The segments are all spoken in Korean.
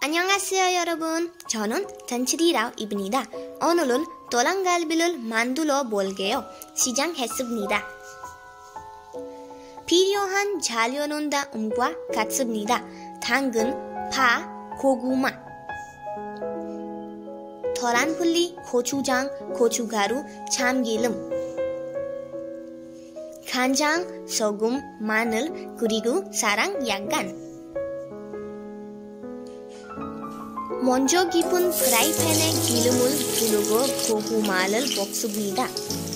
안녕하세요 여러분. 저는 전치리라입니다. 오늘은 도랑갈비를 만들어 볼게요. 시작했습니다. 필요한 재료는 다음과 같습니다. 당근, 파, 고구마, 토란풀리, 고추장, 고춧가루, 참기름, 간장, 소금, 마늘, 그리고 쌀랑 약간. 먼저 깊은 프라이팬에 기름을 두르고 고구마를 볶습니다.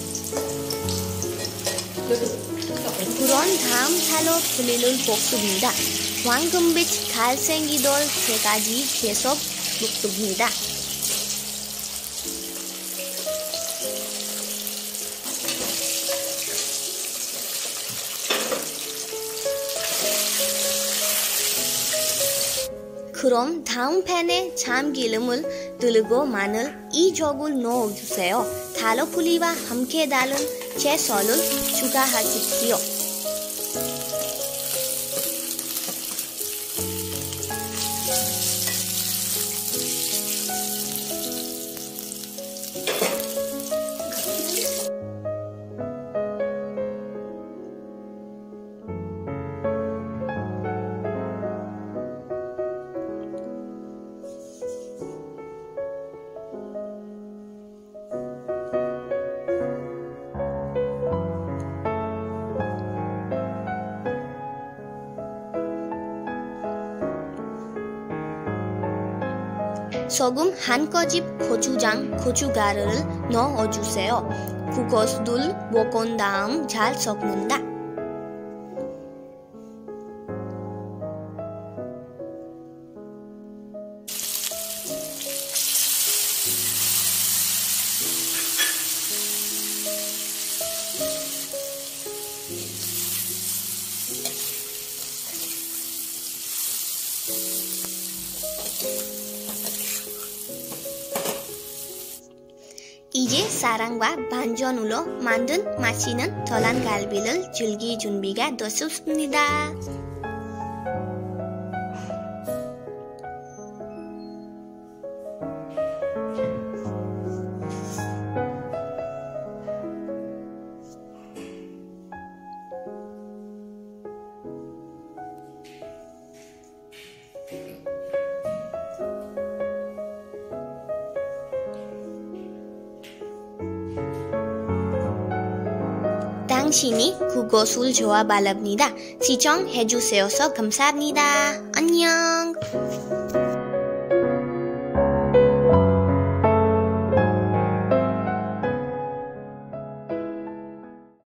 그런 다음 칼로 풀리를 볶습니다. 황금빛 갈색이 돌 때까지 계속 볶습니다. 그럼 다음 팬에 참기름을 두르고 마늘 2쪽을 넣어주세요. 달러풀리와 함께 달은 채소를 추가하십시오. 소금 한 꼬집, 고추장, 고춧가루를 넣어주세요. 그것을 볶은 다음 잘 섞는다. 이제 쌀랑과 반전으로 만든 맛있는 도랑갈비를 즐길 준비가 됐습니다. 당신이 그것을 좋아하랍니다. 시청해주셔서 감사합니다. 안녕.